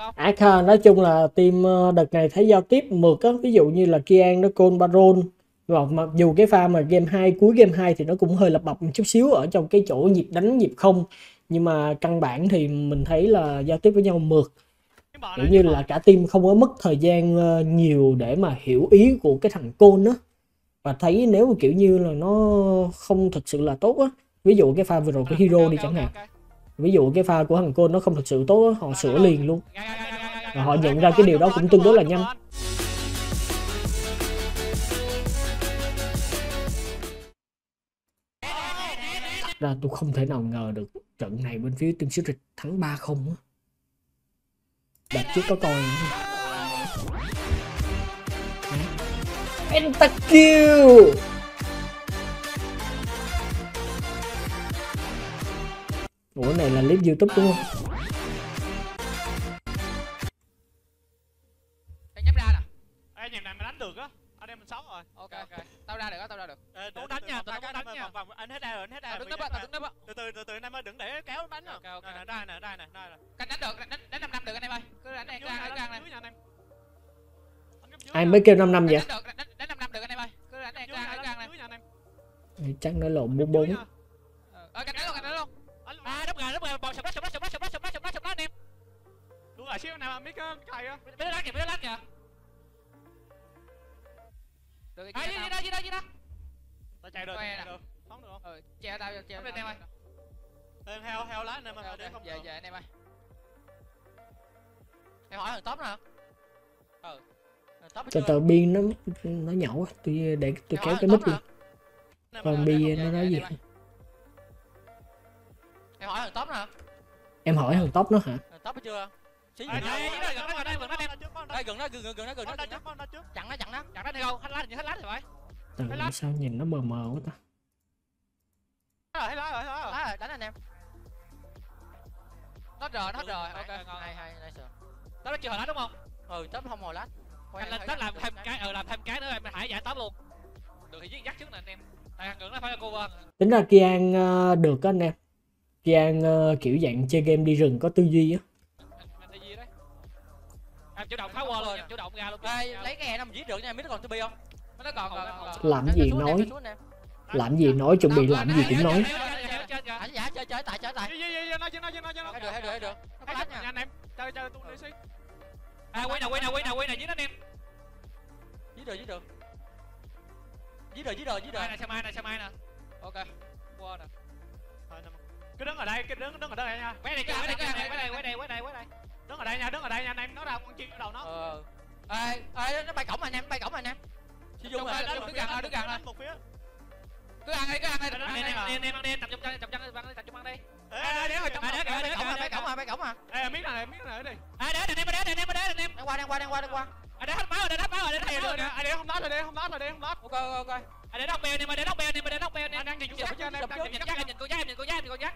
không? Nói chung là team đợt này thấy giao tiếp mượt á, ví dụ như là Kian nó call Baron, mặc dù cái pha mà game 2 cuối game 2 thì nó cũng hơi lập bập một chút xíu ở trong cái chỗ nhịp đánh nhịp không, nhưng mà căn bản thì mình thấy là giao tiếp với nhau mượt, kiểu như là cả team không có mất thời gian nhiều để mà hiểu ý của cái thằng côn á, và thấy nếu mà kiểu như là nó không thực sự là tốt á, ví dụ cái pha vừa rồi của Hero đi chẳng hạn, ví dụ cái pha của thằng côn nó không thực sự tốt á, họ sửa liền luôn, và họ nhận ra cái điều đó cũng tương đối là nhanh. Ra tôi không thể nào ngờ được trận này bên phía Team Secret thắng 3-0 á. Đợt trước có coi Pentakill. Ủa này là clip YouTube đúng không? Anh nhấp ra nè. Ê nhầm này mày đánh được á. Anh em mình sống rồi. Ok. Tao ra được á, tao ra được. Tao đánh nha, tao đánh nha. Anh hết đây rồi, anh hết đây. Đứng nấp á. Từ từ anh em ơi, đừng để kéo đánh nha. Ok. Đây nè. Canh đánh được, đánh 5 năm được anh em ơi. Cứ đánh này căng này. Ai mới kêu 5 năm vậy? Đánh 5 năm được anh em ơi. Cứ đánh này căng này. Chắc nó lộn 44. Canh đánh luôn. Đúp gà, bò sập đó anh em. Đúng rồi, xíu nào mic cày á. Biết lát kìa. Được cái gì đó. Tao chạy được. Phóng được không? Che tao anh em ơi. Tên heo lá anh em ơi, để không. Về anh em ơi. Em hỏi thằng top nữa hả? Từ từ Biên nó nhậu á, tôi kéo cái mic luôn. Còn Bi nó nói gì? Em hỏi thằng top nữa hả? Em hỏi thằng top nó hả? Top chưa? Xí gần nó. Chặn nó đi không? Hết lát rồi phải. Từ sao nhìn nó mờ mờ quá ta. Hết rồi, đánh anh em. Nó rồi. Ok. Hay, nice. Top chưa hồi lát đúng không? Top không hồi lát. Anh lên top làm thêm cái nữa em hãy giải top luôn. Được thì dắt trước nè anh em. Tại thằng Ngưỡng nó phải là cover. Tính ra Kian được á anh em. Kian kiểu dạng chơi game đi rừng có tư duy á. Tư duy đấy. Em chủ động phá qua luôn, chủ động ra luôn. Lấy cái nó mình giết được nha, biết nó còn tư không? Nó còn. Làm gì nói chuẩn bị làm gì cũng nói. Anh giả chơi tại. Hay được. Nó lát nha anh em. Chơi tôi đi xí. Quay nào giết anh em. Giết được. Giết rồi. Xe mai nè. Ok. Qua nè. Cứ đứng ở đây nha. Quay đây. Đứng ở đây nha anh em, nó ra con chim ở đầu nó. Nó bay cổng anh em. Sử dụng rồi, đứng gần rồi. Một phía. Cứ ăn đi. Anh em tập trung ăn đi. Bay cổng à. Ê miếng này đi. Đá anh em. Đang qua. Đá hết máu rồi, để thầy được nè. Ai để không lát. Ok. Để nóc bèo anh em. Đang nhìn chắc cho anh em. Nhìn cô giác.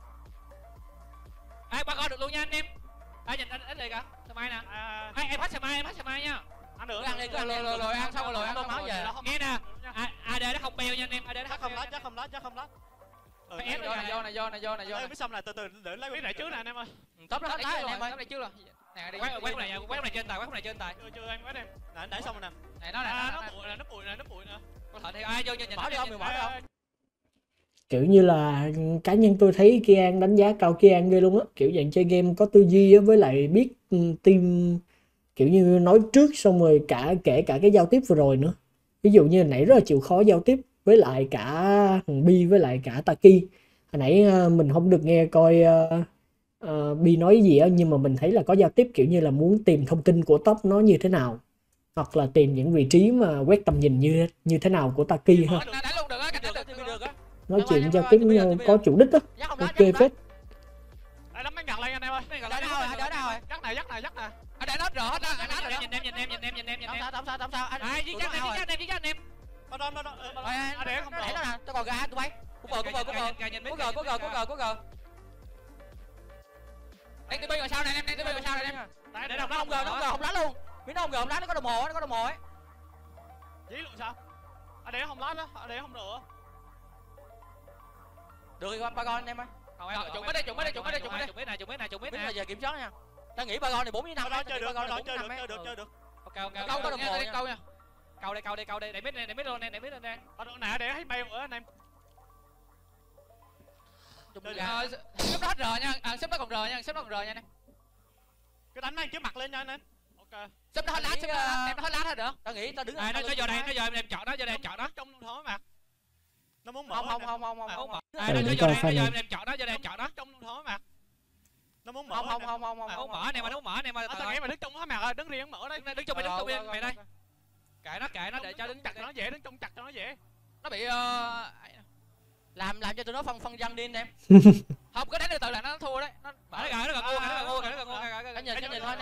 Qua coi được luôn nha anh em. Nhìn anh liền kìa. Xe mai nè. Em hết xe mai nha. Ăn được. Cứ ăn rồi ăn xong rồi ăn máu về. Nghe nè. AD nó không bèo nha anh em. AD nó không lát. Ép do này. Biết xong là từ để lấy lại trước nè anh em ơi. Top nó hết anh em ơi. Top này trước rồi. Nè đi. Quét này trên tài. Chưa em quét em. Nè đẩy xong rồi nè. Nè nó nó bụi nè. Có thể thì ai vô nhìn bỏ đi không, bỏ đi không. Kiểu như là cá nhân tôi thấy Kian đánh giá cao Kian ghê luôn á, kiểu dạng chơi game có tư duy á, với lại biết team kiểu như nói trước xong rồi kể cả cái giao tiếp vừa rồi nữa. Ví dụ như hồi nãy rất là chịu khó giao tiếp với lại cả thằng Bi với lại cả Taki. Hồi nãy mình không được nghe coi Bi nói gì á, nhưng mà mình thấy là có giao tiếp kiểu như là muốn tìm thông tin của top nó như thế nào, hoặc là tìm những vị trí mà quét tầm nhìn như thế nào của Taki ha. Nói chuyện giao tiếp với nhau có chủ đích á. Ok phết. Đánh mấy ngặt lên anh em ơi. Đỡ đâu rồi. Dắt này. Để nó rõ hết đó. Nhìn em. Không sao. Giết anh em. Để không để nó nè, tao còn gà tụi bay. Có gờ. Đang tụi bay ngồi sau này em, Để đồng nó không gờ, không lá luôn. Miếng nó không gờ, không lá, nó có đồng hồ ấy. Dí luôn sao? Để không lá đó, để không nữa. Được rồi ba con anh em ơi. Trụng biết này. Giờ kiểm soát nha. Tao nghĩ Baron này 4 với 5. Baron chơi được, chơi được. Ok. Câu có đồng hồ nha. Câu nha. Câu đây, để mid luôn nè, Baron nè, để hết bèo nữa anh em. Xếp nó hết R nha, xếp nó còn R nha, xếp nó còn R nha anh. Cái đánh này trước mặt lên nha anh em. Ok. Xếp nó hết lát, xếp nó hết lát hết được. Tao nghĩ tao đứng. Nó vô đây, em chọn nó, vô đây em chọn nó. Trong luôn thôi mà. Nó muốn mở. Không. Nó vô đây, em chọn nó, vô đây em chọn nó. Trong luôn thôi mà. Nó muốn mở. Không. Không mở nè, mà nó mở nè mà. Tao nghĩ mày đứng trong hết mà rồi, đứng riêng mở đây. Đứng chung mày đây. Kệ nó để cho đứng chặt cho nó dễ, đứng chung chặt cho nó dễ. Nó bị làm cho tụi nó phân dân đi anh em. Không có đánh từ từ là nó thua đấy. Nó mở nó gần ngu. Anh nhìn thôi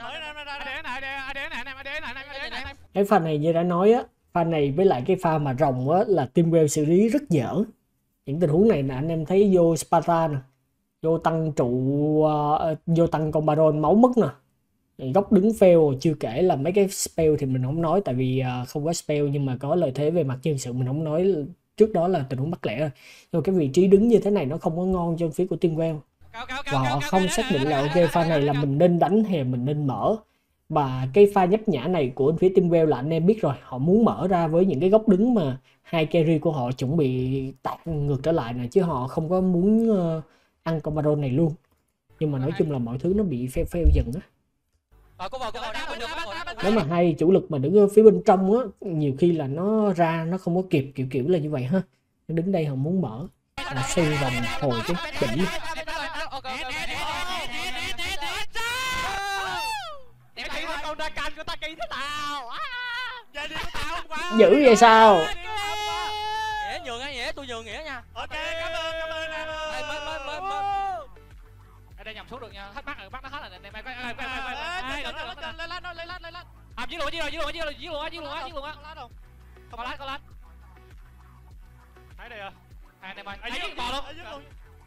em. Cái pha này như đã nói á, pha này với lại cái pha mà rồng á là Teamwell xử lý rất dở. Những tình huống này là anh em thấy vô Sparta nè, vô tăng trụ, vô tăng con Baron máu mất nè, góc đứng fail, chưa kể là mấy cái spell thì mình không nói tại vì không có spell, nhưng mà có lợi thế về mặt nhân sự mình không nói, trước đó là tình huống mắc lẻ rồi. Nhưng mà cái vị trí đứng như thế này nó không có ngon cho phía của Teamwell, và họ không xác định là ok pha này là mình nên đánh hay mình nên mở. Và cái pha nhấp nhả này của phía Teamwell là anh em biết rồi, họ muốn mở ra với những cái góc đứng mà hai carry của họ chuẩn bị tạt ngược trở lại nè, chứ họ không có muốn ăn con Baron này luôn. Nhưng mà nói chung là mọi thứ nó bị fail dần á. Nếu mà hai chủ lực mà đứng ở phía bên trong á, nhiều khi là nó ra nó không có kịp, kiểu là như vậy ha. Nó đứng đây họ muốn mở, họ xoay vòng hồi cái đỉnh. Con ra canh của ta kỳ thế nào? Vậy đi của tao không quá. Dữ vậy sao? Nghĩa nhường á, Nghĩa, tôi nhường Nghĩa nha. Ok, cảm ơn em ơi. Ở đây nhầm xuống được nha, hết bắt nó hết rồi nè, mày Lên lát. dí luôn á. Có lát. Thấy đây à? Hai em ơi. Dí bò luôn.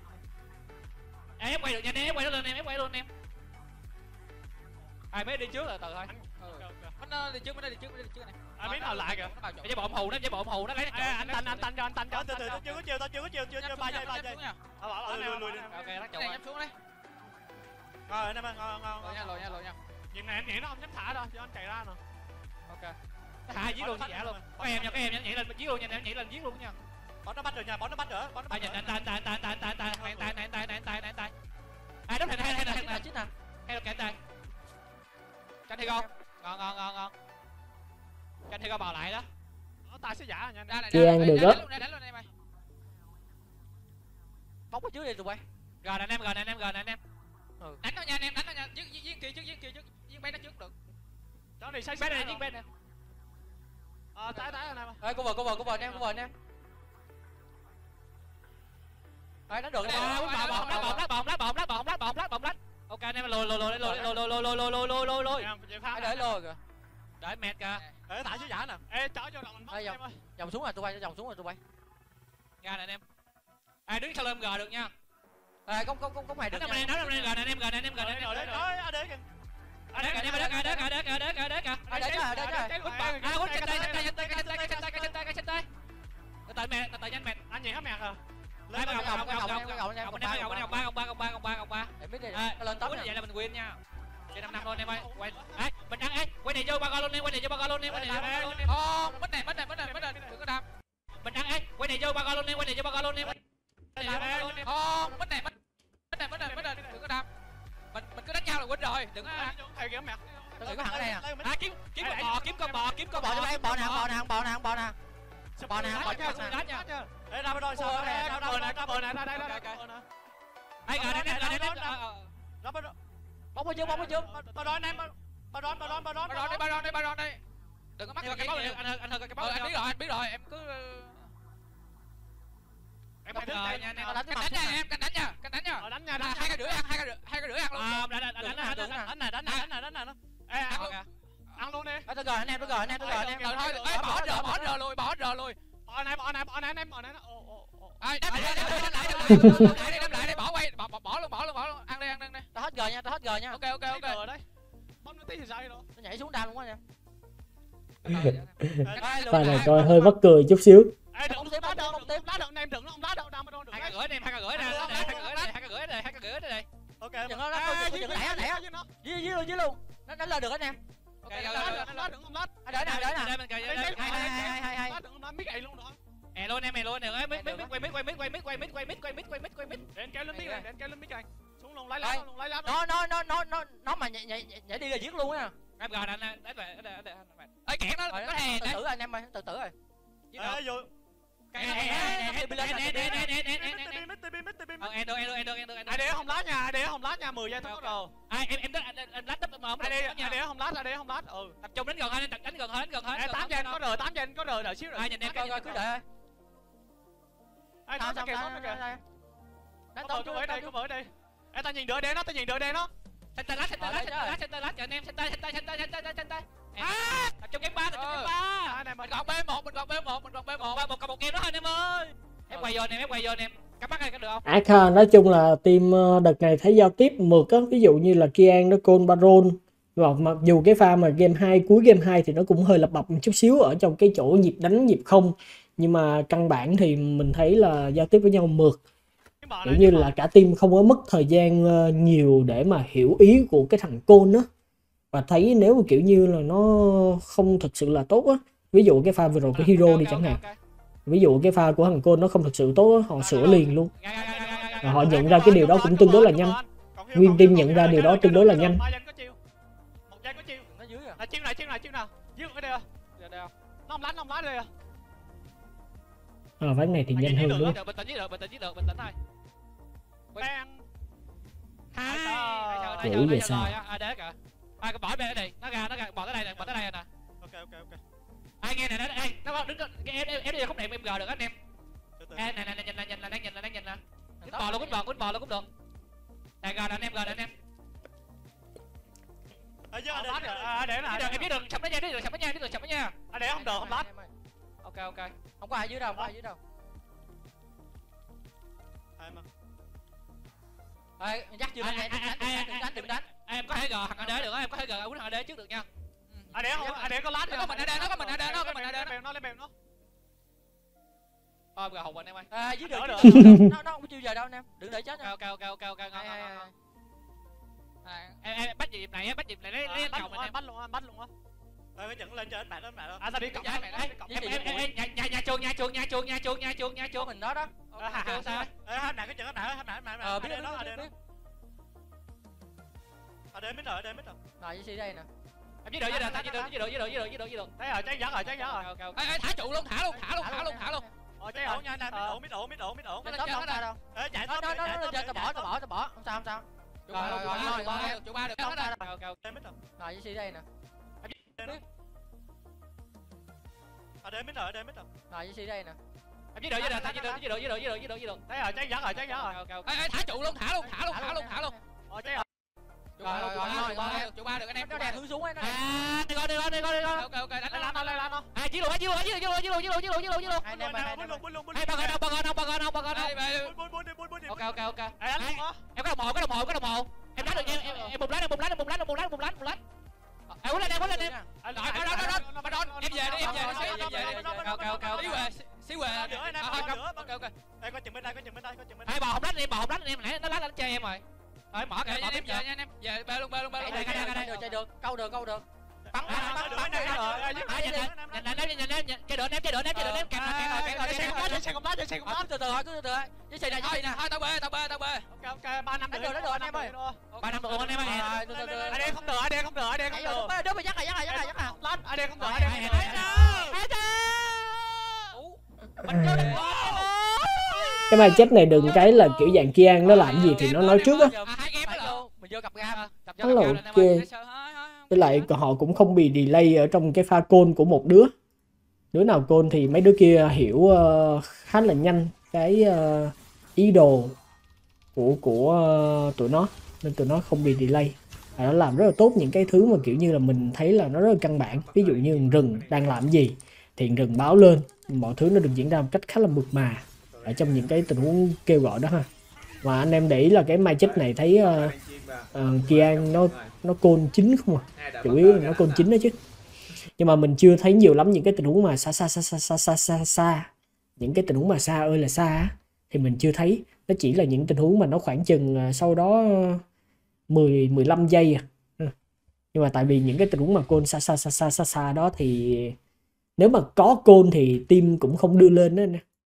Em quay được nha, em quay lên em, quay luôn em. Ai mới đi trước là từ thôi. Nó đi trước này. Ai biết nào lại kìa. Với bộ hù nó lấy anh tanh cho. Từ từ, tao chưa có chiều 3 giây. Lùi. Ok, nó chậu. Nhấp xuống đấy. Rồi anh em ơi, ngon. Lùi nha. Nhưng này em nghĩ nó không dám thả đâu, cho anh chạy ra nè. Ok. Hai dí luôn chứ giả luôn. Có em nhảy lên dí luôn nha, em nhảy lên dí luôn nha. Bọn nó bắt được nha, bọn nó bắt nữa. Nhìn tay. Ai đấm hay Chết nè. hay là kẹt tay. Canh thi không? Ngon. Canh thi không bò lại đó. Nó tay sẽ giả nha. Chị ăn được đó. Đánh luôn em ơi. Bóng ở trước đi tụi bay. Gần anh em. Đánh nó nha anh em, đánh nó nha. Giết kia trước. Giết bé nó trước được. Cho đi xây bé này giết bé nè. Tái anh em. Ê, cover anh em. Ê, nó được nè. Bom lách. Ok anh em lùi. Để lôi kìa. Đợi mệt kìa. Ê, thả xuống giả nè. Ê, chở vô lòng anh em ơi. Vòng xuống rồi tụi bay. Ra nè anh em. Ai đứng sau lưng G được nha. Ê, có mày được. Đánh anh em gần. Tay nhanh mệt. Anh gì hết mẹ hả? Ông ba. Để biết đi. Lên top vậy là mình win nha. Chơi 5 năm luôn em ơi. Quay. Mình ăn quay này vô ba luôn em, Không, mất này. Đừng có đam. Mình ăn quay này vô ba luôn em, Không, mất này. Đừng có đam. Mình cứ đánh nhau là win rồi, đừng có ăn. Thầy kìa mẹ. Đừng có hẳn ở đây nè. Kiếm con bò. Bò cho em, bò nè. Bò nè. Ê, ra bên đôi sao? Ra bờ nè. Ai gần anh em. Ra bên đôi. Bóng ở trước. Bà đón em. Bà đón đây. Đừng có mắc cái bóng anh hơi cái bóng. Anh biết rồi, em cứ em không ngờ nha anh em. Canh đánh nha. Đánh nha. 2 cái rưỡi ăn luôn. Đánh nè. Ê, ăn luôn đi. Tôi gọi anh em. Thôi, bỏ rờ lùi. Bỏ anh em. Ai đâm lại, bỏ luôn. Ăn đi. Tao hết gờ nha. Ok. Đấy. Bấm nó tí thì sao đâu. Nó nhảy xuống đam luôn quá nha. Pha này coi hơi mắc cười chút xíu. Ê, đừng đá đâu, em đừng nó không đá đâu, đam đâu được. 2 cái gửi em, 2 cái gửi nè, 2 cái gửi này. Ok. Dừng nó đẩy nó. Dưới luôn. Nó đánh lên được anh em. Ok, lát đừng không lát. Đợi nè. Mình cày Hay. Lát đừng không lát, mít gậy luôn được. Mẹ luôn em ơi, mít quay mít. Đến kéo lên mít gậy. Xuống luôn lấy lá. Nó mà nhảy đi là giết luôn á. Em gần anh đánh về. Ê kẹt nó có hèn đấy. Từ từ anh em ơi, từ từ rồi. Vô. Để không lát nha, 10 giây thôi rồi. Em lát đắp mà không được. Để không lát. Tập trung đánh gần hết. 8 giây có rời đợi xíu rồi. Nhìn em coi cứ đợi. Ai nó kìa. Có vỡ đây. Ê tao nhìn đỡ đen nó. Center lát cho anh em. Center. Tập trung game 3. Mình còn B1. Một game đó thôi anh em ơi. Em quay vô anh em. Cắm mắt có được không? Arca nói chung là team đợt này thấy giao tiếp mượt á, ví dụ như là Kian nó call Baron, và mặc dù cái pha mà game 2 cuối game 2 thì nó cũng hơi lập bập một chút xíu ở trong cái chỗ nhịp đánh nhịp không, nhưng mà căn bản thì mình thấy là giao tiếp với nhau mượt, kiểu như là cả team không có mất thời gian nhiều để mà hiểu ý của cái thằng côn đó, và thấy nếu mà kiểu như là nó không thực sự là tốt á, ví dụ cái pha vừa rồi của Hero đi chẳng hạn, ví dụ cái pha của thằng côn nó không thực sự tốt á, họ sửa liền luôn. Và họ nhận ra cái điều đó cũng tương đối là nhanh. Nguyên team nhận ra điều đó tương đối là nhanh. Một giây có chiêu. Nó dưới à. Chiêu này. Dưới ở đây à. Nó không lát đây à. Ván này thì nhanh hơn đúng không? Bình tĩnh thôi. Bang. Giữ về sao? Đế kìa. Cái bỏ bên đây. Nó ra bỏ tới đây nè. Ok. Ai nghe nè, nó đứng em đi không đẹp em gờ được anh em. Nè, nhìn nè. Quýt bò luôn cũng được. Nè gờ anh em. Để nè. Em biết đường chậm nó nha. Để không được không lát. Ok. Không có ai dưới đâu. Dắt chưa anh đừng đánh. Em có thể gờ thằng đế được á, em có thể gờ thằng đế trước được nha. Để có lát. Nó có mình ở đây, nó lên bèo nó. Thôi gờ hụt anh em ơi. Dưới đường nó không chiêu giờ đâu anh em. Đừng để chết nha. Ok. Em bắt nhịp này lấy cầu mình em. Bắt luôn á. Cái dẫn lên cho anh bạn đó. Tao đi cọc. Nhà chuồng. Mình nó đó. Sao? Hết nãy cái dẫn nãy. Biết nó. Để mít rồi. Rồi dưới đây nè. Em với đội. Thấy rồi, cháy dẫn rồi. Ê thả trụ luôn, thả luôn. Cháy ổn nha, mít ổn. Nó không sao đâu. Chạy nó tao bỏ, không sao. Trụ ba được đó. Rồi dưới đây nè. Để mít rồi. Rồi dưới đây nè. Em với đội. Thấy rồi, cháy dẫn rồi. Ê thả trụ luôn, thả luôn. Cháy rồi. Trụ ba được anh em. Nó đang hướng xuống ấy. Đi con. Ok, đánh nó. Chí lùa. Bún Ok. Em có đồng hồ. Em đánh được nha. Em bùng lát. Quấn lên em. Rồi, đó. Em về đi. Xíu về. Ok. Đây có chừng bên đây. Ai bò hồng lát em nãy nó lát lên chơi em rồi. Rồi mở kìa, em về nha anh em. Về bê luôn. Chạy được, câu được. Bắn. Chạy Từ từ thôi. Với xe này. Thôi tao bê. Ok, 3 năm đánh được anh em ơi. 3 năm được anh em ơi. Từ. không được. Đứa mày dắt này. Lát, không được. Cái bài chết này đừng cái là kiểu dạng Kian nó làm gì thì nó nói trước á. Mình vô cặp ga. Nó là ok. Với lại họ cũng không bị delay ở trong cái pha call của một đứa. Đứa nào call thì mấy đứa kia hiểu khá là nhanh cái ý đồ của tụi nó, nên tụi nó không bị delay. Và nó làm rất là tốt những cái thứ mà kiểu như là mình thấy là nó rất là căn bản. Ví dụ như rừng đang làm gì thì rừng báo lên, mọi thứ nó được diễn ra một cách khá là mượt mà ở trong những cái tình huống kêu gọi đó ha. Và anh em để ý là cái magic này thấy Kian nó call chính không à, chủ yếu là nó call chính đó chứ. Nhưng mà mình chưa thấy nhiều lắm những cái tình huống mà xa, những cái tình huống mà xa ơi là xa á, thì mình chưa thấy. Nó chỉ là những tình huống mà nó khoảng chừng sau đó 10-15 giây nhưng mà tại vì những cái tình huống mà côn xa đó thì nếu mà có côn thì team cũng không đưa lên đó nè.